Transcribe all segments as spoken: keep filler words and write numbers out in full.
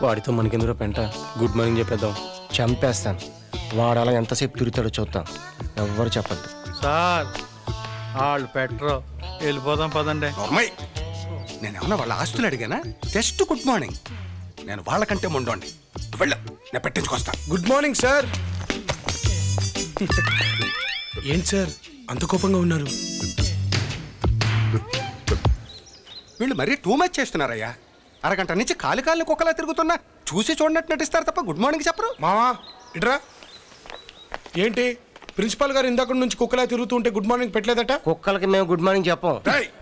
వాడితో మనకెందుకు పెంట. గుడ్ మార్నింగ్ చెప్పేద్దాం. చంపేస్తాను. వాడు అలా ఎంతసేపు తిరుగుతాడో చూద్దాం. ఎవ్వరు చెప్పద్దు. సార్ వాళ్ళు పెట్టరు, వెళ్ళిపోదాం పదండి. నేనేమన్నా వాళ్ళ ఆస్తులు అడిగానా? Just good morning. నేను వాళ్ళకంటే ముండోండి. వెళ్ళు, నేను పెట్టించుకొస్తా. Good morning sir. ఏంటి సార్ అంత కోపంగా ఉన్నారు? వీళ్ళు మరీ టూ మచ్ చేస్తున్నారయ్యా. అరగంట నుంచి కాలు కాళ్ళు కుక్కలా తిరుగుతున్నా చూసి చూడనట్టు నటిస్తారు తప్ప గుడ్ మార్నింగ్ చెప్పరు. మావా ఇట్రా. ఏంటి ప్రిన్సిపాల్ గారు ఇందాక నుంచి కుక్కలా తిరుగుతూ ఉంటే గుడ్ మార్నింగ్ పెట్టలేదట? కుక్కలకి మేము గుడ్ మార్నింగ్ చెప్పం.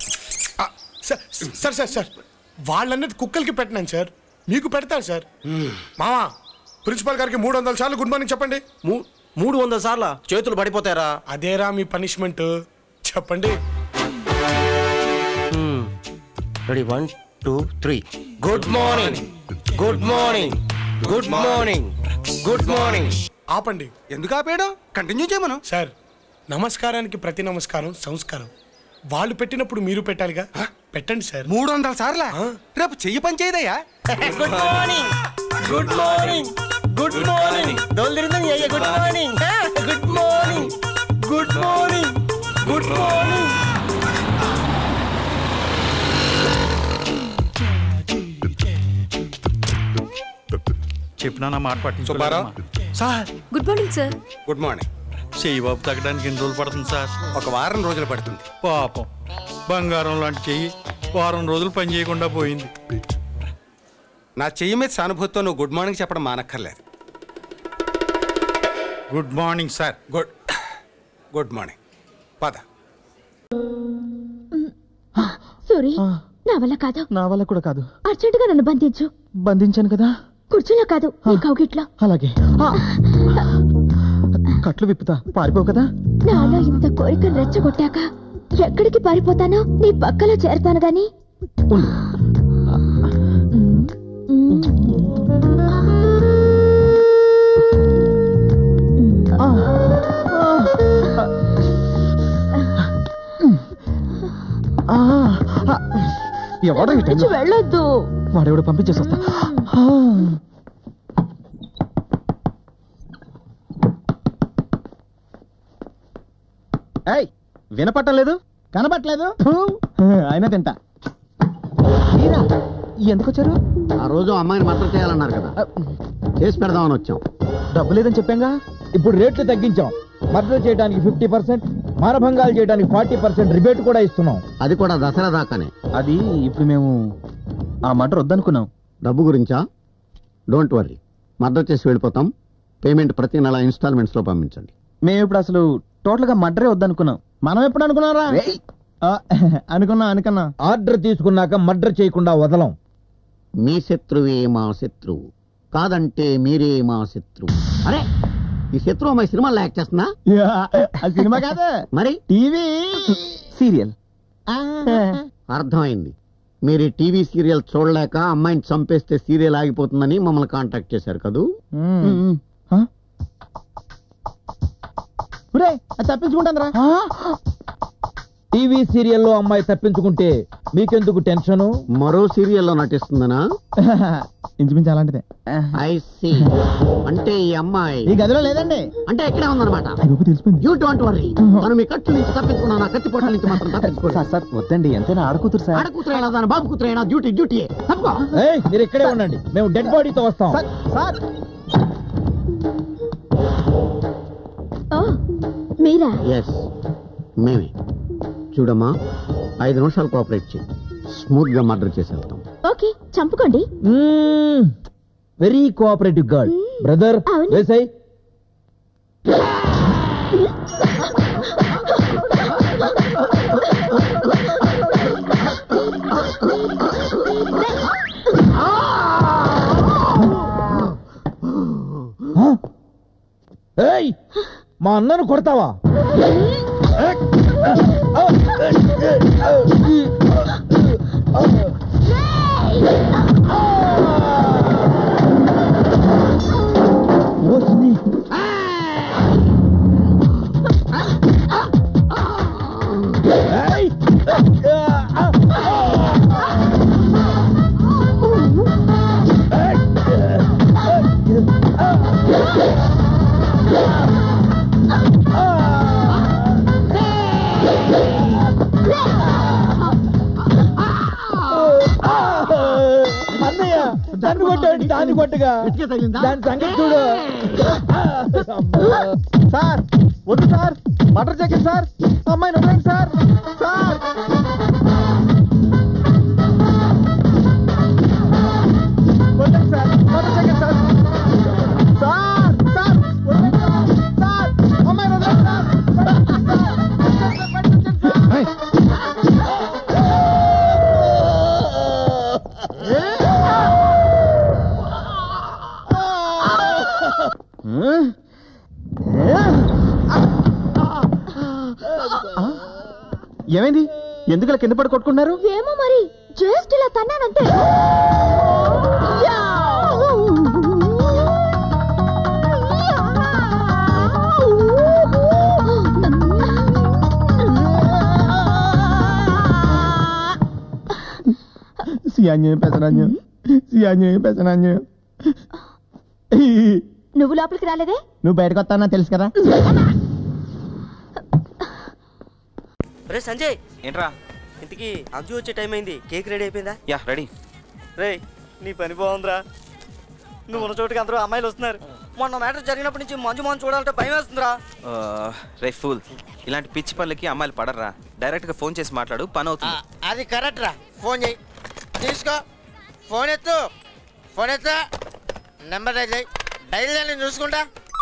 సార్ సార్ సార్ వాళ్ళన్నది కుక్కలకి పెట్టినాను సార్, మీకు పెడతాను సార్. మావా ప్రిన్సిపాల్ గారికి మూడు వందల సార్లు గుడ్ మార్నింగ్ చెప్పండి. మూడు వందల సార్లు చేతులు పడిపోతారా? అదేరా మీ పనిష్మెంట్. చెప్పండి. Ready, one two three. Good morning, good morning, good morning, good morning. ఆపండి. ఎందుకు ఆపేయడం? కంటిన్యూ చేయమను. సార్ నమస్కారానికి ప్రతి నమస్కారం సంస్కారం. వాళ్ళు పెట్టినప్పుడు మీరు పెట్టాలిగా. పెట్టండి సార్. మూడు వందల సార్లా? రేపు చెయ్యి పని చేయదయ్యా. Good morning, good morning, good morning. దొల్దిరిందని అయ్యా good morning, good morning, good morning, good morning. చెప్పినా నా మాట పట్టించు. Sir good morning sir. Good morning. చెయ్యి బాబు తగ్గడానికి ఎన్ని రోజులు పడుతుంది సార్? ఒక వారం రోజులు పడుతుంది. పాపం బంగారం లాంటి చెయ్యి వారం రోజులు పని చేయకుండా పోయింది. నా చెయ్యి మీద సానుభూతితో నువ్వు గుడ్ మార్నింగ్ చెప్పడం మానక్కర్లేదు. Good morning sir. Good good morning. పద. సారీ, నా వల్ల కాదు. నా వల్ల కూడా కాదు. అర్జెంటుగా నన్ను బంధించు. బంధించాను కదా. కుర్చీలో కాదు, నీ కౌగిట్లో. అలాగే. కట్లు విప్పుతా, పారిపోవు కదా. నాలో ఇంత కోరికను రెచ్చగొట్టాక ఎక్కడికి పారిపోతానో నీ పక్కలో చేరతాను గాని. ఎవడో వెళ్ళొద్దు. వాడెవడో పంపించేసి వస్తా. వినపట్టం లేదు, కనపట్లేదు. అయినా తింటా. ఎందుకు వచ్చారు? ఆ రోజు అమ్మాయిని మర్డర్ చేయాలన్నారు కదా, చేసి పెడదామని వచ్చాం. డబ్బు లేదని చెప్పాంగా. ఇప్పుడు రేట్లు తగ్గించాం. మర్డర్ చేయడానికి ఫిఫ్టీ పర్సెంట్, మానభంగాలు చేయడానికి ఫార్టీ పర్సెంట్ రిబేట్ కూడా ఇస్తున్నాం. అది కూడా దసరా దాకానే. అది ఇప్పుడు మేము ఆ మర్డర్ వద్దనుకున్నాం. డబ్బు గురించా? డోంట్ వర్రీ, మర్డర్ చేసి వెళ్ళిపోతాం. పేమెంట్ ప్రతి నెల ఇన్స్టాల్మెంట్స్ లో పంపించండి. మేము ఇప్పుడు అసలు టోటల్ గా మర్డరే వద్దనుకున్నాం. మనం ఎప్పుడు అనుకున్నారా? అనుకున్నా అనుకున్నా ఆర్డర్ తీసుకున్నాక మర్డర్ చేయకుండా వదలం. మీ శత్రువే మా శత్రువు, కాదంటే మీరే మా శత్రువు. అరే, ఈ శత్రువు అమ్మాయి సినిమాలో యాక్ట్ చేస్తున్నా? సినిమా కాదు మరి, టీవీ సీరియల్. అర్థమైంది. మీరు టీవీ సీరియల్ చూడలేక అమ్మాయిని చంపేస్తే సీరియల్ ఆగిపోతుందని మమ్మల్ని కాంటాక్ట్ చేశారు కదూ. తప్పించుకుంటారా? టీవీ సీరియల్లో అమ్మాయి తప్పించుకుంటే మీకెందుకు టెన్షన్? మరో సీరియల్లో నటిస్తుందనా? ఇంచుమించు అలాంటిదే. I see. అంటే ఈ అమ్మాయి ఈ గదిలో లేదండి. అంటే ఎక్కడే ఉందన్నమాట. తెలిసిపోయింది. యూ డోంట్ వర్రీ, మనం మీ కట్టు నుంచి తప్పించుకున్నాం. నా కత్తి పొట్ల నుంచి మాత్రం తప్పించుకోండి. సార్ వద్దండి, ఎంతైనా ఆడకూతురు సార్. ఆడకూతురైనా దాని బాబు కూతురైనా డ్యూటీ డ్యూటీ. మీరు ఇక్కడే ఉండండి, మేము డెడ్ బాడీతో వస్తాం. సార్ మీరా? ఎస్, మేమే. చూడమ్మా, ఐదు నిమిషాలు కోఆపరేట్ చేయి, స్మూత్ గా మర్డర్ చేసి వెళ్తాం. ఓకే, చంపుకోండి. Very cooperative girl. బ్రదర్ వేసై. ఏయ్, మా అన్నను కొడతావా? కొట్టుగా గట్టిగా తగిలిందా? దాని సంగతి చూడు. సార్ వద్దు సార్, మటర్ చెక్కండి సార్, అమ్మాయిని వదిలేండి సార్. సార్ వద్దండి సార్, మటర్ చెక్కండి సార్. సార్ సార్ వద్దండి సార్. సార్ అమ్మాయిని వదిలేండి సార్. ఏమైంది? ఎందుకు ఇలా కింద పడి కొట్టుకున్నారు? ఏమో మరి, జస్ట్ ఇలా తన్నానంతే. సియాన్యం పెసనాన్యం, సియాన్యం పెసనాన్యం. నువ్వు లోపలికి రాలేదే? నువ్వు బయటకు వస్తానా తెలుసు కదా. రే సంజయ్, ఏంట్రా? ఇంతకీ అంజు వచ్చే టైం అయింది, కేక్ రెడీ అయిపోయిందా? Yeah ready. రే నీ పని బాగుందిరా, నువ్వు ఉన్న చోటుకి అందరూ అమ్మాయిలు వస్తున్నారు. మొన్న మ్యాటర్ జరిగినప్పటి నుంచి మంజు మోహన్ చూడాలంటే భయం వేస్తుందిరా. రే ఫూల్, ఇలాంటి పిచ్చి పనులకి అమ్మాయిలు పడరా. డైరెక్ట్ గా ఫోన్ చేసి మాట్లాడు, పని అవుతుంది. అది కరెక్ట్ రా. ఫోన్ చేయి, తీసుకో, ఫోన్ ఎత్తు, ఫోన్ ఎత్తు, నెంబర్ డైల్ చేయి, డైల్ నేను చూసుకుంటా.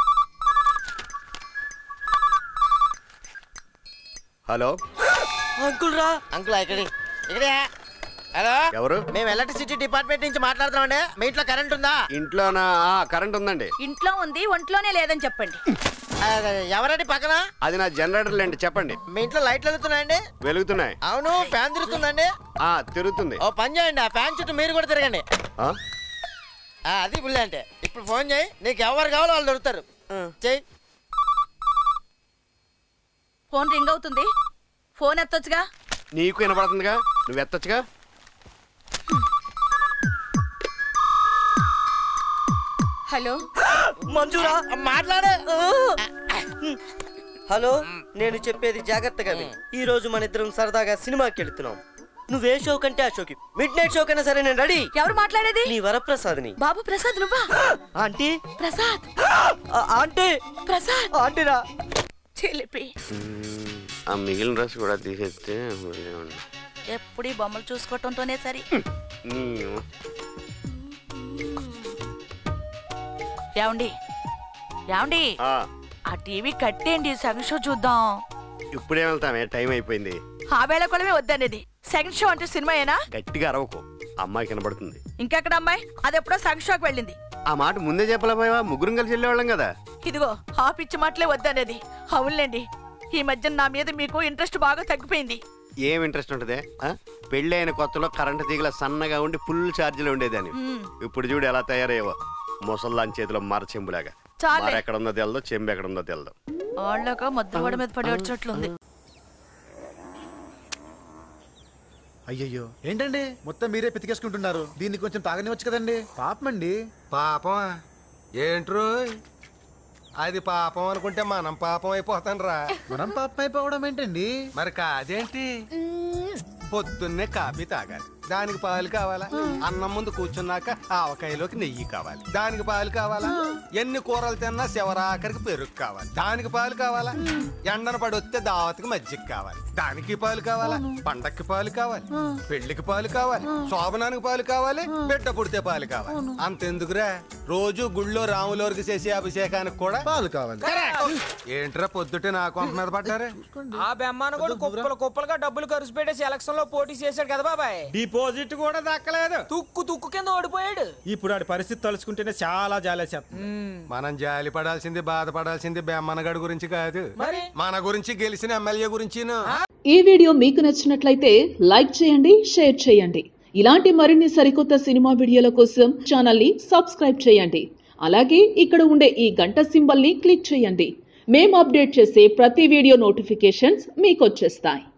హలో అంకుల్ రా. అంకుల్ ఇక్కడ ఇక్కడే. హలో, ఎవరు? మేము ఎలక్ట్రిసిటీ డిపార్ట్మెంట్ నుంచి మాట్లాడుతున్నామండి. మీ ఇంట్లో కరెంట్ ఉందా? ఇంట్లోనా? కరెంట్ ఉందండి. ఇంట్లో ఉంది, ఒంట్లోనే లేదని చెప్పండి. ఎవరండి పక్కన? అది నా జనరేటర్ లేండి, చెప్పండి. మీ ఇంట్లో లైట్లు వెలుగుతున్నాయండి? వెలుగుతున్నాయి. అవును, ఫ్యాన్ తిరుగుతుందండి? తిరుగుతుంది. ఓ పని చేయండి, ఆ ఫ్యాన్ చుట్టూ మీరు కూడా తిరగండి. ఆ? అది బుల్ అంటే. ఇప్పుడు ఫోన్ చేయి, నీకు ఎవరు కావాలో వాళ్ళు దొరుకుతారు. చెయ్యి. ఫోన్ రింగ్ అవుతుంది, ఫోన్ ఎత్తొచ్చుగా. నీకు వినపడుతుందిగా, నువ్వు ఎత్తొచ్చుగా. హలో మంజురా, మాట్లాడే. హలో, నేను చెప్పేది జాగ్రత్తగా విను. ఈ రోజు మన ఇద్దరం సరదాగా సినిమాకి వెళ్తున్నాం. నువ్వే షో కంటే ఆ షోకి మిడ్ నైట్ షో కన్నా సరే నేను రెడీ. ఎవరు మాట్లాడేది? నీ వరప్రసాద్ని. బాబు ప్రసాద్ నువ్వా? ఆంటీ ప్రసాద్. ఆంటీ ప్రసాద్ ఆంటీరా. చిలిపి. ఆ మిగిలిన డ్రెస్ కూడా తీసేస్తే ఎప్పుడు ఈ బొమ్మలు చూసుకోవటంతోనే సరి. ఏమండి ఏమండి ఆ టీవీ కట్టేయండి, సెకండ్ షో చూద్దాం. ఇప్పుడే వెళ్తామే, టైం అయిపోయింది. ఆ వేళ కొలమే వద్దనేది. సెకండ్ షో అంటే సినిమాయేనా? గట్టిగా అరవకు, అమ్మాయి కనబడుతుంది. ఇంకెక్కడ అమ్మాయి? అది ఎప్పుడో సెకండ్ షోకి వెళ్ళింది. ఆ మాట ముందే చెప్పలేమా? ముగ్గురం కలిసి వెళ్ళేవాళ్ళం కదా. ఇదిగో ఆ పిచ్చి మాటలే వద్దనేది. అవునులేండి, ఈ మధ్య నా మీద మీకు ఇంట్రెస్ట్ బాగా తగ్గిపోయింది. ఏం ఇంట్రెస్ట్ ఉంటదే? పెళ్లి అయిన కొత్తలో కరెంటు తీగల సన్నగా ఉండి ఫుల్ ఛార్జీలు ఉండేదాన్ని. ఇప్పుడు చూడు ఎలా తయారయ్యవో, ముసల్లాన్ చేతిలో మర చెంబులాగా. మర ఎక్కడ ఉందో తెలదు, చెంబు ఎక్కడ ఉందో తెలదు. వాళ్ళక మధ్య వాడి మీద పడి వచ్చేట్లుంది. అయ్యయ్యో, ఏంటండి మొత్తం మీరే పితికేసుకుంటున్నారు? దీన్ని కొంచెం తాగనివచ్చు కదండి. పాపమండి. పాపం ఏంట్రో, అది పాపం అనుకుంటే మనం పాపం అయిపోతాం రా. మనం పాపం అయిపోవడం ఏంటండి? మరి కాదేంటి, పొద్దున్నే కాఫీ తాగాలి, దానికి పాలు కావాలా? అన్నం ముందు కూర్చున్నాక ఆవకాయలోకి నెయ్యి కావాలి, దానికి పాలు కావాలా? ఎన్ని కూరలు తిన్నా శివరాఖరికి పెరుగు కావాలి, దానికి పాలు కావాలా? ఎండన పడి వస్తే దావతికి మజ్జిగ కావాలి, దానికి పాలు కావాలా? పండక్కి పాలు కావాలి, పెళ్లికి పాలు కావాలి, శోభనానికి పాలు కావాలి, బిడ్డ పుడితే పాలు కావాలి. అంతెందుకురా, రోజు గుళ్ళో రాములోరికి చేసే అభిషేకానికి కూడా పాలు కావాలి. ఏంట్రా పొద్దుటే నా కొంత మీద పడ్డారే? ఆ బెమ్మాన కూడా కుప్పలు కుప్పలుగా డబ్బులు ఖర్చు పెట్టేసి ఎలక్షన్ లో పోటీ చేశాడు కదా బాబాయ్. డిపాజిట్ కూడా దక్కలేదు, తుక్కు తుక్కు కింద ఓడిపోయాడు. ఇప్పుడు ఆడి పరిస్థితి తలుచుకుంటేనే చాలా జాలేసేస్తుంది. మనం జాలి పడాల్సింది, బాధపడాల్సింది బెమ్మనగడు గురించి కాదు, మరి మన గురించి గెలిచిన ఎమ్మెల్యే గురించి. ఈ వీడియో మీకు నచ్చినట్లయితే లైక్ చేయండి, షేర్ చేయండి. ఇలాంటి మరిన్ని సరికొత్త సినిమా వీడియోల కోసం ఛానల్ ని సబ్స్క్రైబ్ చేయండి. అలాగే ఇక్కడ ఉండే ఈ గంట సింబల్ ని క్లిక్ చేయండి. మేము అప్డేట్ చేసే ప్రతి వీడియో నోటిఫికేషన్స్ మీకు వచ్చేస్తాయి.